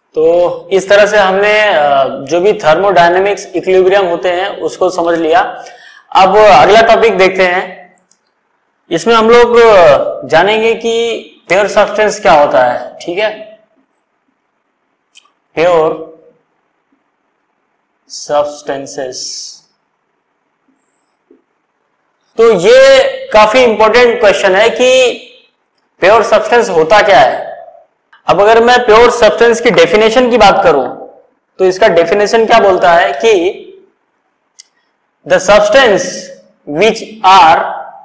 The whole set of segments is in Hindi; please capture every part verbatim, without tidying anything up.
तो इस तरह से हमने जो भी थर्मोडायनेमिक्स इक्विलिब्रियम होते हैं उसको समझ लिया। अब अगला टॉपिक देखते हैं। इसमें हम लोग जानेंगे कि प्योर सब्सटेंस क्या होता है। ठीक है, प्योर सब्सटेंसेस। तो ये काफी इंपॉर्टेंट क्वेश्चन है कि प्योर सब्सटेंस होता क्या है। अब अगर मैं प्योर सब्सटेंस की डेफिनेशन की बात करूं तो इसका डेफिनेशन क्या बोलता है कि the substance which are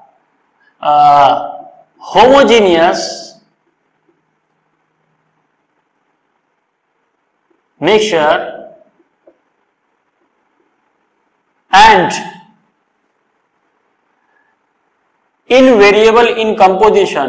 homogeneous mixture and invariable in composition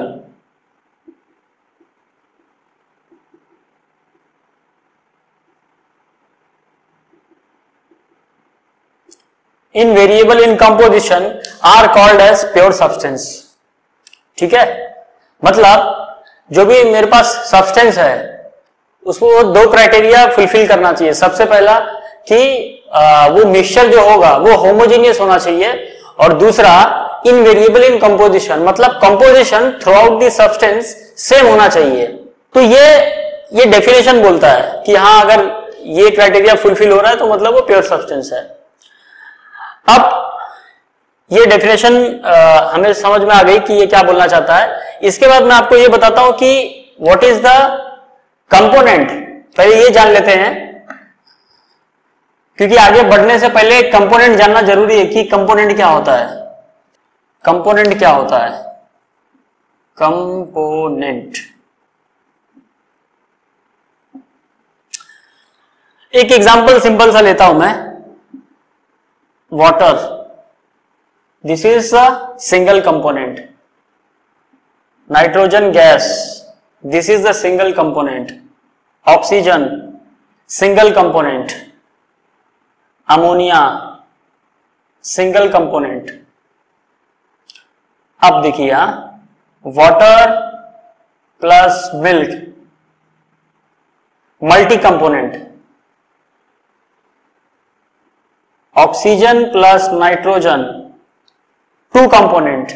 invariable in composition are called as pure substance। ठीक है, मतलब जो भी मेरे पास सब्सटेंस है उसको दो क्राइटेरिया फुलफिल करना चाहिए। सबसे पहला कि आ, वो मिक्सचर जो होगा वो होमोजीनियस होना चाहिए, और दूसरा इनवेरिएबल इन कंपोजिशन, मतलब composition throughout the substance same होना चाहिए। तो ये ये डेफिनेशन बोलता है कि हाँ, अगर ये क्राइटेरिया फुलफिल हो रहा है तो मतलब वो प्योर सब्सटेंस है। अब ये डेफिनेशन हमें समझ में आ गई कि ये क्या बोलना चाहता है। इसके बाद मैं आपको ये बताता हूं कि व्हाट इज द कंपोनेंट। पहले ये जान लेते हैं, क्योंकि आगे बढ़ने से पहले कंपोनेंट जानना जरूरी है कि कंपोनेंट क्या होता है। कंपोनेंट क्या होता है? कंपोनेंट एक एग्जांपल सिंपल सा लेता हूं मैं। Water, this is a single component. Nitrogen gas, this is the single component. Oxygen single component. Ammonia single component. अब देखिए, water plus milk multi component. Oxygen plus nitrogen two component.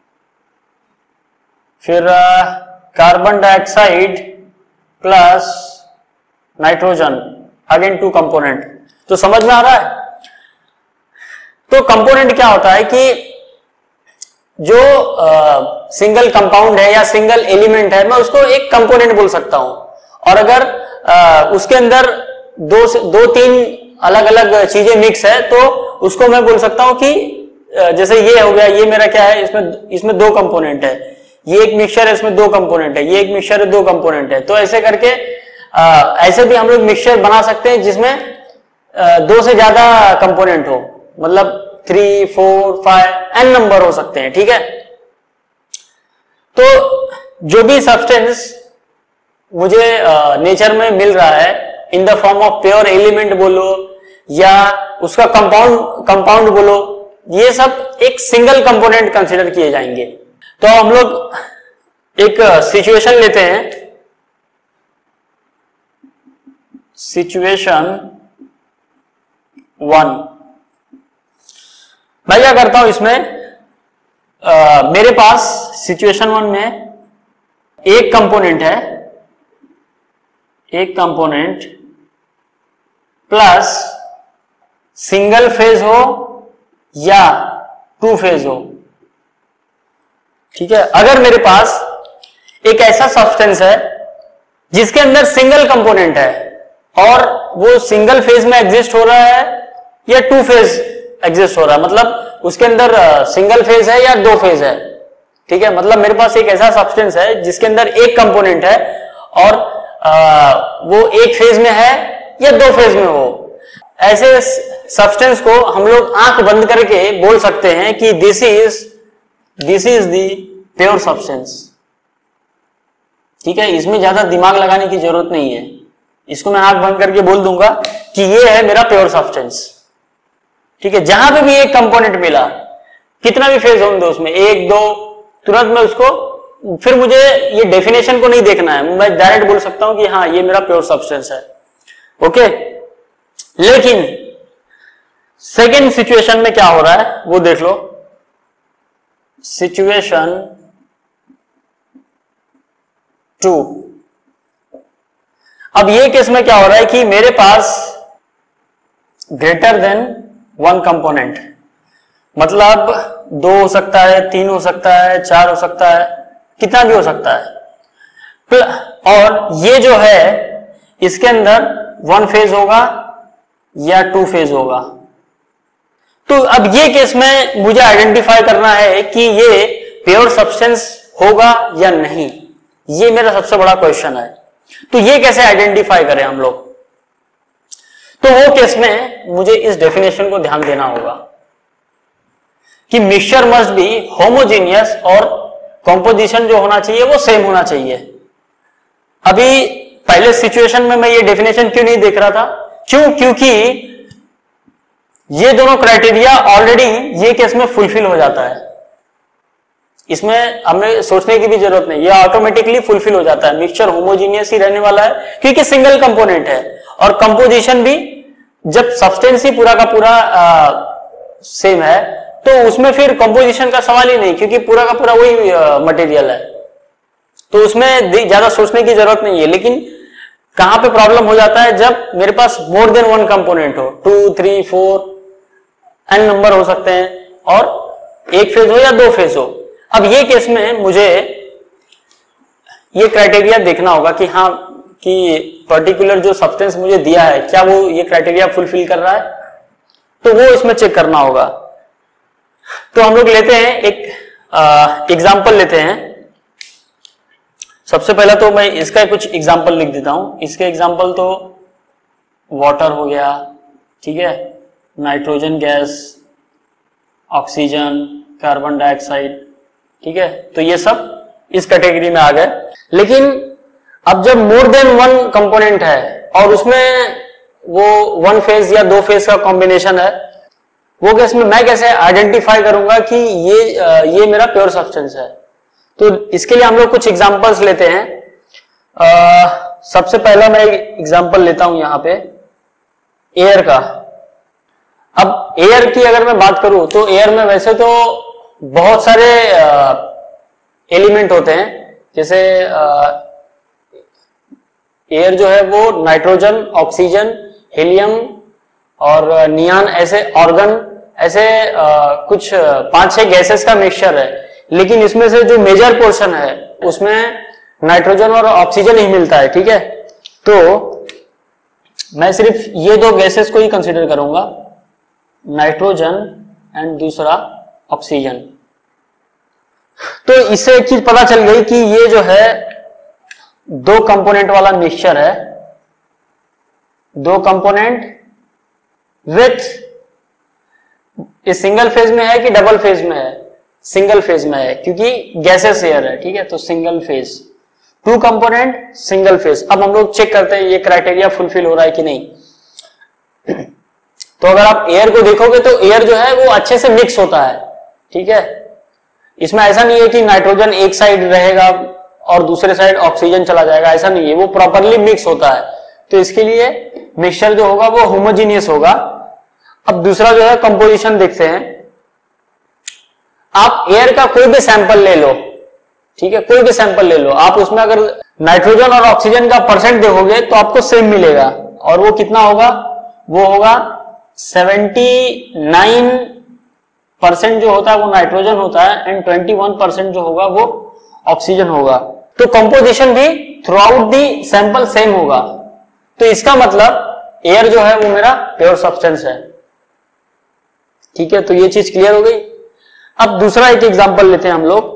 फिर carbon dioxide plus nitrogen again two component. तो समझ में आ रहा है? तो कंपोनेंट क्या होता है कि जो सिंगल कंपाउंड है या सिंगल एलिमेंट है, मैं उसको एक कंपोनेंट बोल सकता हूं। और अगर आ, उसके अंदर दो दो तीन अलग अलग चीजें मिक्स है तो उसको मैं बोल सकता हूं कि जैसे ये हो गया, ये मेरा क्या है, इसमें इसमें दो कंपोनेंट है। ये एक मिक्सचर है, इसमें दो कंपोनेंट है। ये एक मिक्सचर है, दो कंपोनेंट है। तो ऐसे करके आ, ऐसे भी हम लोग मिक्सचर बना सकते हैं जिसमें आ, दो से ज्यादा कंपोनेंट हो, मतलब three four five n number हो सकते हैं। ठीक है, तो जो भी सब्सटेंस मुझे नेचर में मिल रहा है in the form of pure element बोलो या उसका कंपाउंड कंपाउंड बोलो, ये सब एक सिंगल कंपोनेंट कंसीडर किए जाएंगे। तो हम लोग एक सिचुएशन लेते हैं। Situation one. मैं क्या करता हूं इसमें, आ, मेरे पास सिचुएशन वन में एक कंपोनेंट है, एक कंपोनेंट प्लस सिंगल फेज हो या टू फेज हो। ठीक है, अगर मेरे पास एक ऐसा सब्सटेंस है जिसके अंदर सिंगल कंपोनेंट है और वो सिंगल फेज में एग्जिस्ट हो रहा है या टू फेज एग्जिस्ट हो रहा है, मतलब उसके अंदर सिंगल फेज है या दो फेज है। ठीक है, मतलब मेरे पास एक ऐसा सब्सटेंस है जिसके अंदर एक कंपोनेंट है और आ, वो एक फेज में है या दो फेज में हो। ऐसे सब्सटेंस को हम लोग आंख बंद करके बोल सकते हैं कि this is this is the pure substance. ठीक है, इसमें ज्यादा दिमाग लगाने की जरूरत नहीं है। इसको मैं आंख बंद करके बोल दूंगा कि ये है मेरा प्योर सब्सटेंस। ठीक है, जहां पे भी एक कंपोनेंट मिला, कितना भी फेज होने दो उसमें, एक दो, तुरंत मैं उसको फिर मुझे ये डेफिनेशन को नहीं देखना है, मैं डायरेक्ट बोल सकता हूं कि हाँ ये मेरा प्योर सब्सटेंस है। ओके, लेकिन सेकेंड सिचुएशन में क्या हो रहा है वो देख लो। सिचुएशन टू, अब ये केस में क्या हो रहा है कि मेरे पास ग्रेटर देन वन कंपोनेंट, मतलब दो हो सकता है, तीन हो सकता है, चार हो सकता है, कितना भी हो सकता है, और ये जो है इसके अंदर वन फेज होगा या टू फेज होगा। तो अब ये केस में मुझे आइडेंटिफाई करना है कि ये प्योर सब्सटेंस होगा या नहीं, ये मेरा सबसे बड़ा क्वेश्चन है। तो ये कैसे आइडेंटिफाई करें हम लोग? तो वो केस में मुझे इस डेफिनेशन को ध्यान देना होगा कि मिक्सचर मस्ट बी होमोजीनियस और कॉम्पोजिशन जो होना चाहिए वो सेम होना चाहिए। अभी पहले सिचुएशन में मैं ये डेफिनेशन क्यों नहीं देख रहा था? क्यों? क्योंकि ये दोनों क्राइटेरिया ऑलरेडी ये केस में फुलफिल हो जाता है, इसमें हमें सोचने की भी जरूरत नहीं, ये ऑटोमेटिकली फुलफिल हो जाता है। मिक्सचर होमोजीनियस ही रहने वाला है क्योंकि सिंगल कंपोनेंट है, और कंपोजिशन भी जब सब्सटेंस ही पूरा का पूरा सेम है तो उसमें फिर कंपोजिशन का सवाल ही नहीं, क्योंकि पूरा का पूरा वही मटेरियल है, तो उसमें ज्यादा सोचने की जरूरत नहीं है। लेकिन कहां पे प्रॉब्लम हो जाता है? जब मेरे पास मोर देन वन कंपोनेंट हो, two three four n number हो सकते हैं, और एक फेज हो या दो फेज हो। अब ये केस में मुझे ये क्राइटेरिया देखना होगा कि हाँ कि पर्टिकुलर जो सब्सटेंस मुझे दिया है क्या वो ये क्राइटेरिया फुलफिल कर रहा है, तो वो इसमें चेक करना होगा। तो हम लोग लेते हैं एक एग्जांपल लेते हैं। सबसे पहला तो मैं इसका कुछ एग्जांपल लिख देता हूं। इसके एग्जांपल तो वाटर हो गया, ठीक है, nitrogen gas, oxygen, carbon dioxide, ठीक है, तो ये सब इस कैटेगरी में आ गए। लेकिन अब जब मोर देन वन कंपोनेंट है और उसमें वो वन फेज या दो फेज का कॉम्बिनेशन है, वो केस में मैं कैसे आइडेंटिफाई करूंगा कि ये ये मेरा प्योर सब्सटेंस है? तो इसके लिए हम लोग कुछ एग्जांपल्स लेते हैं। आ, सबसे पहला मैं एग्जांपल लेता हूं यहां पे एयर का। अब एयर की अगर मैं बात करूं तो एयर में वैसे तो बहुत सारे एलिमेंट होते हैं, जैसे एयर जो है वो नाइट्रोजन, ऑक्सीजन, हीलियम और नियान ऐसे ऑर्गन ऐसे आ, कुछ पांच छह गैसेस का मिक्सचर है। लेकिन इसमें से जो मेजर पोर्शन है उसमें नाइट्रोजन और ऑक्सीजन ही मिलता है, ठीक है। तो मैं सिर्फ ये दो गैसेस को ही कंसीडर करूंगा, नाइट्रोजन एंड दूसरा ऑक्सीजन। तो इससे एक चीज पता चल गई कि ये जो है दो कंपोनेंट वाला मिक्सचर है, दो कंपोनेंट विथ, ये सिंगल फेज में है कि डबल फेज में है? सिंगल फेज में है क्योंकि गैसेस एयर है, ठीक है, तो single phase, two component single phase. अब हम लोग चेक करते हैं ये क्राइटेरिया फुलफिल हो रहा है कि नहीं। तो अगर आप एयर को देखोगे तो एयर जो है वो अच्छे से मिक्स होता है, ठीक है, इसमें ऐसा नहीं है कि नाइट्रोजन एक साइड रहेगा और दूसरे साइड ऑक्सीजन चला जाएगा, ऐसा नहीं है, वो प्रॉपरली मिक्स होता है। तो इसके लिए मिक्सचर जो होगा वो होमोजीनियस होगा। अब दूसरा जो है कंपोजिशन देखते हैं। आप एयर का कोई भी सैंपल ले लो, ठीक है, कोई भी सैंपल ले लो, आप उसमें अगर नाइट्रोजन और ऑक्सीजन का परसेंट देखोगे तो आपको सेम मिलेगा, और वो कितना होगा? वो होगा सेवेंटी नाइन परसेंट जो होता है वो नाइट्रोजन होता है एंड ट्वेंटी वन परसेंट जो होगा वो ऑक्सीजन होगा। तो कंपोजिशन भी throughout the sample same होगा। तो इसका मतलब एयर जो है वो मेरा प्योर सब्सटेंस है, ठीक है। तो ये चीज क्लियर हो गई। अब दूसरा एक एग्जांपल लेते हैं हम लोग,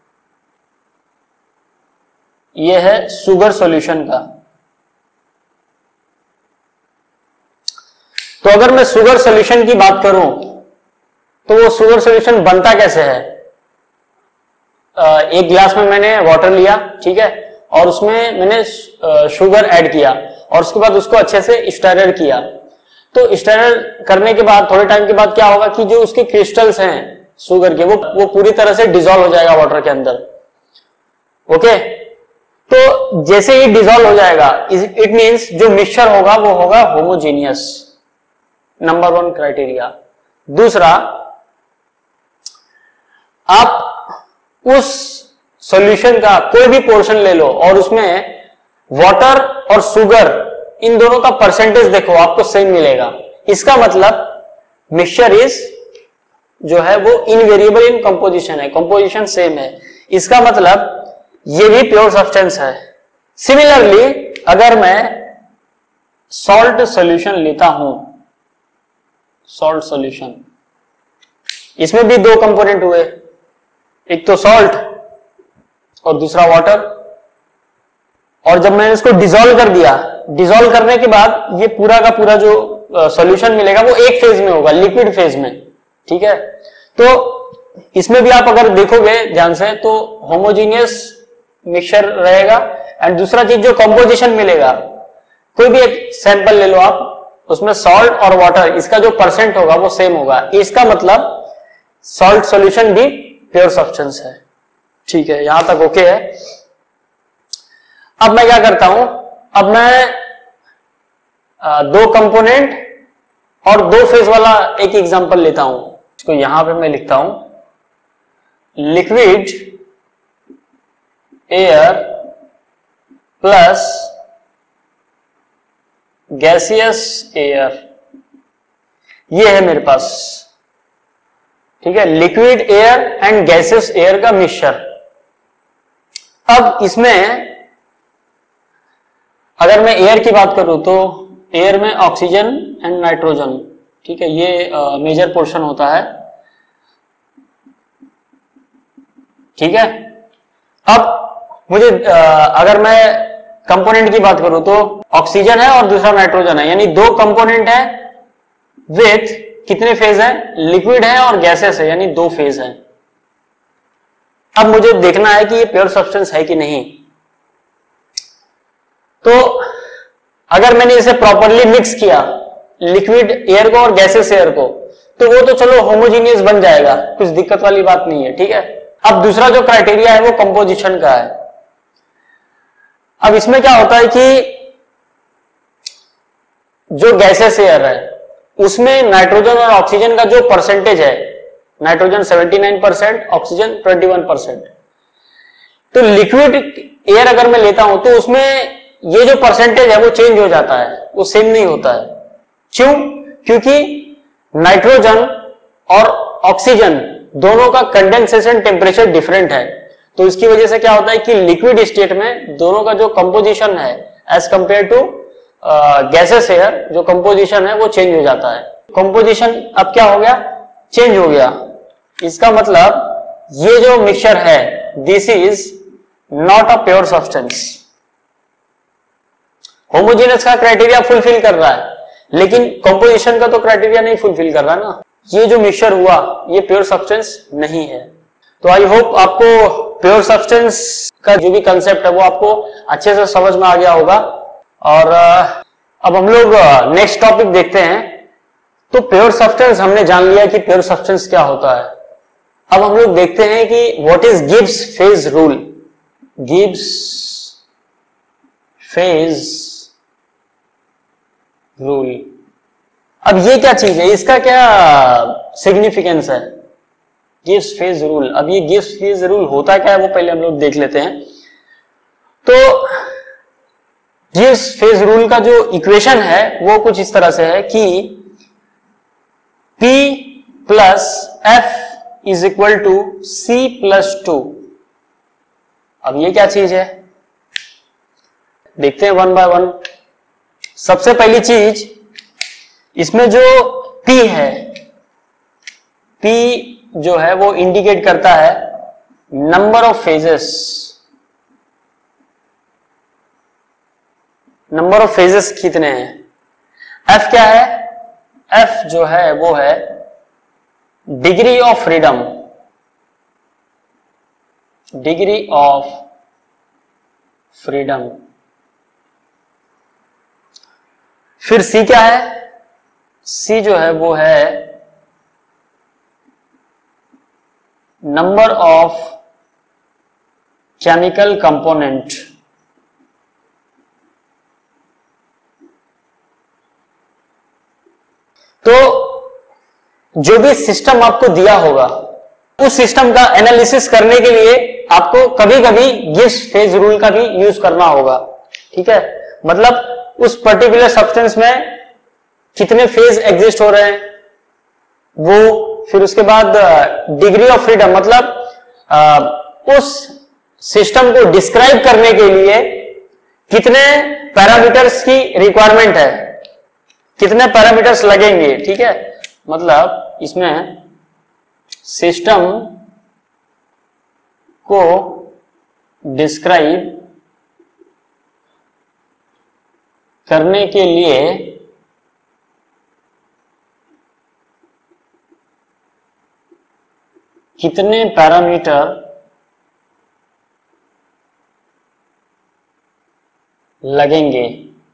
ये है शुगर सॉल्यूशन का। तो अगर मैं शुगर सॉल्यूशन की बात करूं तो वो शुगर सॉल्यूशन बनता कैसे है? एक गिलास में मैंने वाटर लिया, ठीक है, और उसमें मैंने शुगर ऐड किया और उसके बाद उसको अच्छे से स्टरर किया। तो स्टरर करने के बाद थोड़े टाइम के बाद क्या होगा कि जो उसके क्रिस्टल्स हैं शुगर के वो वो पूरी तरह से डिसॉल्व हो जाएगा वाटर के अंदर। ओके, तो जैसे ही डिसॉल्व हो जाएगा, इट मींस जो मिक्सचर होगा वो होगा होमोजीनियस, नंबर वन क्राइटेरिया। दूसरा, आप उस सॉल्यूशन का कोई भी पोर्शन ले लो और उसमें वाटर और शुगर इन दोनों का परसेंटेज देखो, आपको सेम मिलेगा। इसका मतलब मिक्सचर इज जो है वो इनवेरिएबल इन कंपोजिशन है, कंपोजिशन सेम है। इसका मतलब ये भी प्योर सब्सटेंस है। सिमिलरली अगर मैं सॉल्ट सॉल्यूशन लेता हूं, सॉल्ट सॉल्यूशन, इसमें भी दो कंपोनेंट हुए, एक तो सॉल्ट और दूसरा वाटर। और जब मैंने इसको डिसॉल्व कर दिया, डिसॉल्व करने के बाद ये पूरा का पूरा जो सॉल्यूशन मिलेगा वो एक फेज में होगा, लिक्विड फेज में, ठीक है। तो इसमें भी आप अगर देखोगे ध्यान से तो होमोजीनियस मिक्सचर रहेगा। एंड दूसरा चीज जो कंपोजिशन मिलेगा, कोई भी एक सैंपल ले लो आप, उसमें सॉल्ट और वाटर, इसका जो परसेंट होगा वो सेम होगा। इसका मतलब सॉल्ट सॉल्यूशन भी प्योर सब्सटेंस है, ठीक है, यहां तक ओके है। अब मैं क्या करता हूं, अब मैं आ, दो कंपोनेंट और दो फेज वाला एक एग्जांपल लेता हूं। इसको यहां पे मैं लिखता हूं, liquid air plus gaseous air, ये है मेरे पास, ठीक है, liquid air and gaseous air का मिक्सचर। अब इसमें अगर मैं एयर की बात करूं तो एयर में ऑक्सीजन एंड नाइट्रोजन, ठीक है, ये मेजर पोर्शन होता है, ठीक है। अब मुझे आ, अगर मैं कंपोनेंट की बात करूं तो ऑक्सीजन है और दूसरा नाइट्रोजन है, यानी दो कंपोनेंट है विथ कितने फेज है, लिक्विड है और गैसेस है, यानी दो फेज है। अब मुझे देखना है कि ये प्योर सब्सटेंस है कि नहीं। तो अगर मैंने इसे प्रॉपरली मिक्स किया, लिक्विड एयर को और गैसेस एयर को, तो वो तो चलो होमोजीनियस बन जाएगा, कुछ दिक्कत वाली बात नहीं है, ठीक है। अब दूसरा जो क्राइटेरिया है वो कंपोजिशन का है। अब इसमें क्या होता है कि जो गैसेस एयर है उसमें नाइट्रोजन और ऑक्सीजन का जो परसेंटेज है, नाइट्रोजन उन्यासी परसेंट, ऑक्सीजन इक्कीस परसेंट। तो लिक्विड एयर अगर मैं लेता हूं तो उसमें ये जो परसेंटेज है वो चेंज हो जाता है, वो सेम नहीं होता है। क्यों? क्योंकि नाइट्रोजन और ऑक्सीजन दोनों का कंडेंसेशन टेम्परेचर डिफरेंट है। तो इसकी वजह से क्या होता है कि लिक्विड स्टेट में दोनों का जो कंपोजिशन है as compare to gases air, जो कंपोजिशन है वो चेंज हो जाता है। कंपोजिशन अब क्या हो गया, चेंज हो गया। इसका मतलब ये जो मिक्सचर है, this is not a pure substance. Homogeneous का क्राइटेरिया फुलफिल कर रहा है, लेकिन कंपोजिशन का तो क्राइटेरिया नहीं फुलफिल कर रहा ना। ये जो मिक्सचर हुआ ये प्योर सब्सटेंस नहीं है। तो आई होप आपको प्योर सब्सटेंस का जो भी कंसेप्ट है वो आपको अच्छे से समझ में आ गया होगा। और अब हम लोग नेक्स्ट टॉपिक देखते हैं। तो प्योर सब्सटेंस हमने जान लिया कि प्योर सब्सटेंस क्या होता है। अब हम लोग देखते हैं कि what is Gibbs phase rule. Gibbs phase rule, अब ये क्या चीज है, इसका क्या सिग्निफिकेंस है, गिब्स फेज रूल। अब ये गिब्स फेज रूल होता क्या है वो पहले हम लोग देख लेते हैं। तो गिब्स फेज रूल का जो इक्वेशन है वो कुछ इस तरह से है कि P plus F is equal to C plus two. अब ये क्या चीज है, देखते हैं वन बाय वन। सबसे पहली चीज, इसमें जो P है, P जो है वो इंडिकेट करता है number of phases. Number of phases कितने हैं। F क्या है, F जो है वो है degree of freedom, degree of freedom. फिर C क्या है, C जो है वो है नंबर ऑफ केमिकल कंपोनेंट। तो जो भी सिस्टम आपको दिया होगा उस सिस्टम का एनालिसिस करने के लिए आपको कभी कभी गिब्स फेज रूल का भी यूज करना होगा। ठीक है, मतलब उस पर्टिकुलर सब्सटेंस में कितने फेज एग्जिस्ट हो रहे हैं वो, फिर उसके बाद डिग्री ऑफ फ्रीडम, मतलब आ, उस सिस्टम को डिस्क्राइब करने के लिए कितने पैरामीटर्स की रिक्वायरमेंट है, कितने पैरामीटर्स लगेंगे। ठीक है, मतलब इसमें सिस्टम को डिस्क्राइब करने के लिए कितने पैरामीटर लगेंगे।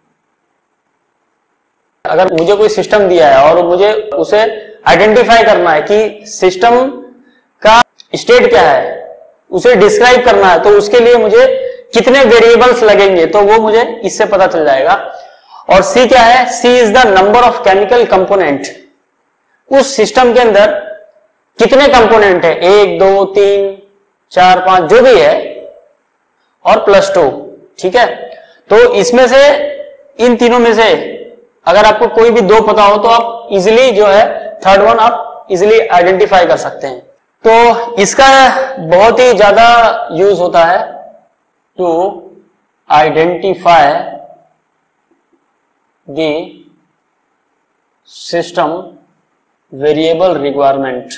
अगर मुझे कोई सिस्टम दिया है और मुझे उसे आइडेंटिफाई करना है कि सिस्टम का स्टेट क्या है, उसे डिस्क्राइब करना है, तो उसके लिए मुझे कितने वेरिएबल्स लगेंगे, तो वो मुझे इससे पता चल जाएगा। और सी क्या है, C is the number of chemical component. उस सिस्टम के अंदर कितने कंपोनेंट है, एक दो तीन चार पांच जो भी है, और प्लस टू। ठीक है, तो इसमें से इन तीनों में से अगर आपको कोई भी दो पता हो तो आप इजिली जो है थर्ड वन आप इजिली आइडेंटिफाई कर सकते हैं। तो इसका बहुत ही ज्यादा यूज होता है to identify the system variable requirement.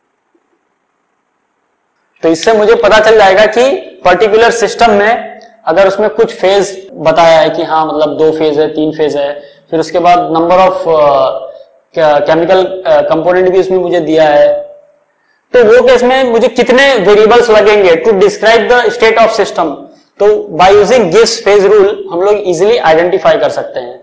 तो इससे मुझे पता चल जाएगा कि पर्टिकुलर सिस्टम में अगर उसमें कुछ फेज बताया है कि हाँ मतलब दो फेज है, तीन फेज है, फिर उसके बाद नंबर ऑफ केमिकल कंपोनेंट भी उसमें मुझे दिया है, तो वो केस में मुझे कितने वेरिएबल्स लगेंगे to describe the state of system. तो by using Gibbs phase rule हम लोग इजीली आइडेंटिफाई कर सकते हैं।